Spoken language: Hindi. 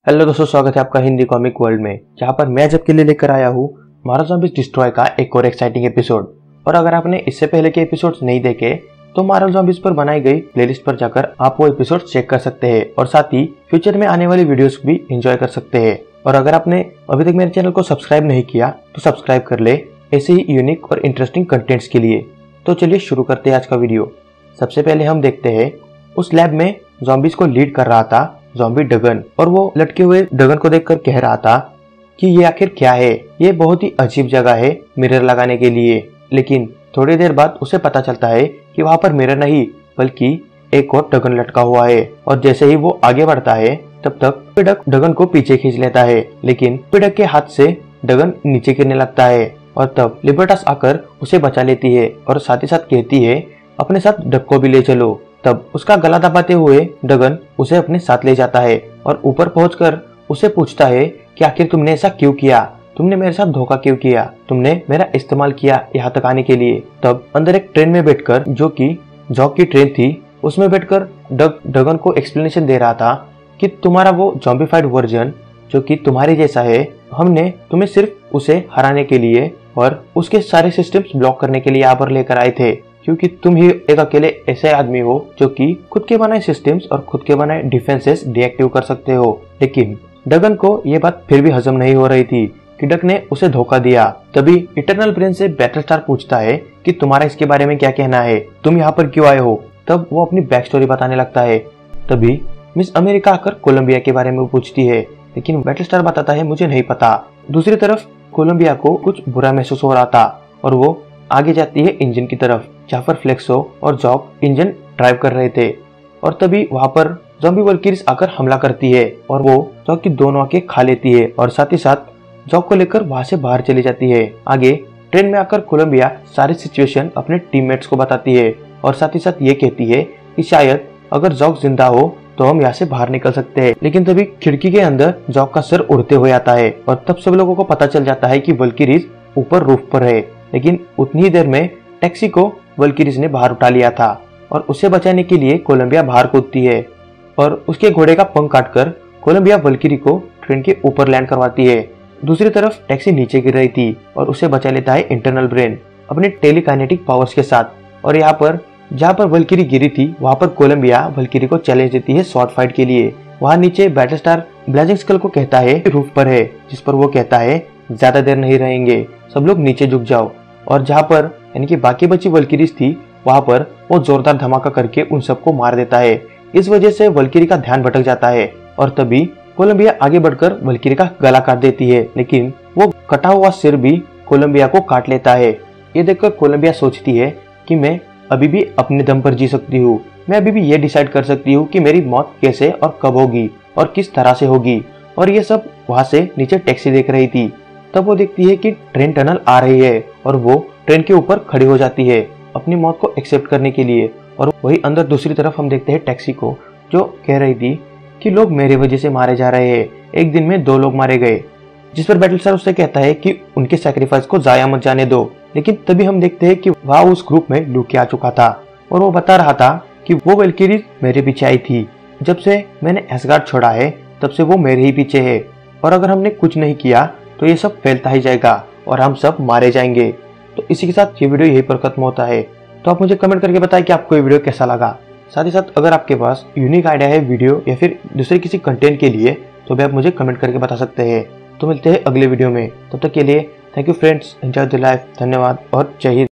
हेलो दोस्तों, स्वागत है आपका हिंदी कॉमिक वर्ल्ड में, जहां पर मैं जब के लिए लेकर आया हूँ मार्वल ज़ॉम्बीज डिस्ट्रॉय का एक और एक्साइटिंग एपिसोड। और अगर आपने इससे पहले के एपिसोड्स नहीं देखे तो मार्वल ज़ॉम्बीज पर बनाई गई प्लेलिस्ट पर जाकर आप वो एपिसोड चेक कर सकते हैं और साथ ही फ्यूचर में आने वाली वीडियोस भी एंजॉय कर सकते हैं। और अगर आपने अभी तक मेरे चैनल को सब्सक्राइब नहीं किया तो सब्सक्राइब कर ले ऐसे ही यूनिक और इंटरेस्टिंग कंटेंट्स के लिए। तो चलिए शुरू करते हैं आज का वीडियो। सबसे पहले हम देखते हैं उस लैब में ज़ॉम्बीज को लीड कर रहा था ज़ॉम्बी डगन, और वो लटके हुए डगन को देखकर कह रहा था कि ये आखिर क्या है, ये बहुत ही अजीब जगह है मिरर लगाने के लिए। लेकिन थोड़ी देर बाद उसे पता चलता है कि वहां पर मिरर नहीं बल्कि एक और डगन लटका हुआ है। और जैसे ही वो आगे बढ़ता है तब तक पिडक डगन को पीछे खींच लेता है, लेकिन पिडक के हाथ से डगन नीचे गिरने लगता है। और तब लिबर्टस आकर उसे बचा लेती है और साथ ही साथ कहती है अपने साथ डक को भी ले चलो। तब उसका गला दबाते हुए डगन उसे अपने साथ ले जाता है और ऊपर पहुंचकर उसे पूछता है कि आखिर तुमने ऐसा क्यों किया, तुमने मेरे साथ धोखा क्यों किया, तुमने मेरा इस्तेमाल किया यहाँ तक आने के लिए। तब अंदर एक ट्रेन में बैठकर, जो कि जॉक की ट्रेन थी, उसमें बैठकर डगन को एक्सप्लेनेशन दे रहा था कि तुम्हारा वो ज़ॉम्बीफाइड वर्जन जो कि तुम्हारे जैसा है, हमने तुम्हें सिर्फ उसे हराने के लिए और उसके सारे सिस्टम्स ब्लॉक करने के लिए यहाँ पर लेकर आए थे, क्योंकि तुम ही एक अकेले ऐसे आदमी हो जो कि खुद के बनाए सिस्टम्स और खुद के बनाए डिफेंसेस डीएक्टिव कर सकते हो। लेकिन डगन को ये बात फिर भी हजम नहीं हो रही थी कि डक ने उसे धोखा दिया। तभी इटरनल ब्रेन से बैटलस्टार पूछता है कि तुम्हारा इसके बारे में क्या कहना है, तुम यहाँ पर क्यों आए हो। तब वो अपनी बैक स्टोरी बताने लगता है। तभी मिस अमेरिका आकर कोलंबिया के बारे में पूछती है, लेकिन बैटलस्टार बताता है मुझे नहीं पता। दूसरी तरफ कोलंबिया को कुछ बुरा महसूस हो रहा था और वो आगे जाती है इंजन की तरफ, जहाँ पर फ्लेक्सो और जॉक इंजन ड्राइव कर रहे थे। और तभी वहां पर ज़ॉम्बी वल्किरीज आकर हमला करती है और वो जॉक की दोनों आंखें खा लेती है और साथ ही साथ जॉक को लेकर वहां से बाहर चली जाती है। आगे ट्रेन में आकर कोलंबिया सारी सिचुएशन अपने टीममेट्स को बताती है और साथ ही साथ ये कहती है कि शायद अगर जॉक जिंदा हो तो हम यहाँ से बाहर निकल सकते हैं। लेकिन तभी खिड़की के अंदर जॉक का सर उड़ते हुए आता है और तब सब लोगों को पता चल जाता है कि वल्किरीज ऊपर रूफ पर है। लेकिन उतनी ही देर में टैक्सी को वल्किरीज ने बाहर उठा लिया था और उसे बचाने के लिए कोलंबिया बाहर कूदती है और उसके घोड़े का पंख काटकर कोलंबिया वल्किरी को ट्रेन के ऊपर लैंड करवाती है। दूसरी तरफ टैक्सी नीचे गिर रही थी और उसे बचा लेता है इंटरनल ब्रेन अपने टेलीकाइनेटिक पावर्स के साथ। और यहाँ पर जहाँ पर वल्किरी गिरी थी वहां पर कोलंबिया वल्किरी को चैलेंज देती है शॉर्ट फाइट के लिए। वहां नीचे बैटलस्टार ब्लेजिंग स्कल को कहता है रूफ पर है, जिस पर वो कहता है ज्यादा देर नहीं रहेंगे, सब लोग नीचे झुक जाओ। और जहाँ पर यानी कि बाकी बची वल्किरीज थी वहां पर वो जोरदार धमाका करके उन सबको मार देता है। इस वजह से वल्किरी का ध्यान भटक जाता है और तभी कोलंबिया आगे बढ़कर वल्किरी का गला काट देती है, लेकिन वो कटा हुआ सिर भी कोलंबिया को काट लेता है। ये देखकर कोलंबिया सोचती है कि मैं अभी भी अपने दम पर जी सकती हूँ, मैं अभी भी ये डिसाइड कर सकती हूँ कि मेरी मौत कैसे और कब होगी और किस तरह से होगी। और ये सब वहां से नीचे टैक्सी देख रही थी। तब वो देखती है कि ट्रेन टनल आ रही है और वो ट्रेन के ऊपर खड़ी हो जाती है अपनी मौत को एक्सेप्ट करने के लिए। और वही अंदर दूसरी तरफ हम देखते हैं टैक्सी को, जो कह रही थी कि लोग मेरे वजह से मारे जा रहे हैं, एक दिन में 2 लोग मारे गए। जिस पर बैटलस्टार उससे कहता है कि उनके सैक्रिफाइस को जाया मत जाने दो। लेकिन तभी हम देखते हैं कि वहाँ उस ग्रुप में लूके आ चुका था और वो बता रहा था कि वो वल्किरीज मेरे पीछे आई थी, जब से मैंने एसगार्ड छोड़ा है तब से वो मेरे ही पीछे है, और अगर हमने कुछ नहीं किया तो ये सब फैलता ही जाएगा और हम सब मारे जाएंगे। तो इसी के साथ ये वीडियो यहीं पर खत्म होता है। तो आप मुझे कमेंट करके बताएं कि आपको ये वीडियो कैसा लगा। साथ ही साथ अगर आपके पास यूनिक आइडिया है वीडियो या फिर दूसरे किसी कंटेंट के लिए तो भी आप मुझे कमेंट करके बता सकते हैं। तो मिलते हैं अगले वीडियो में, तब तक के लिए thank you friends, enjoy the life, धन्यवाद और जय हिंद।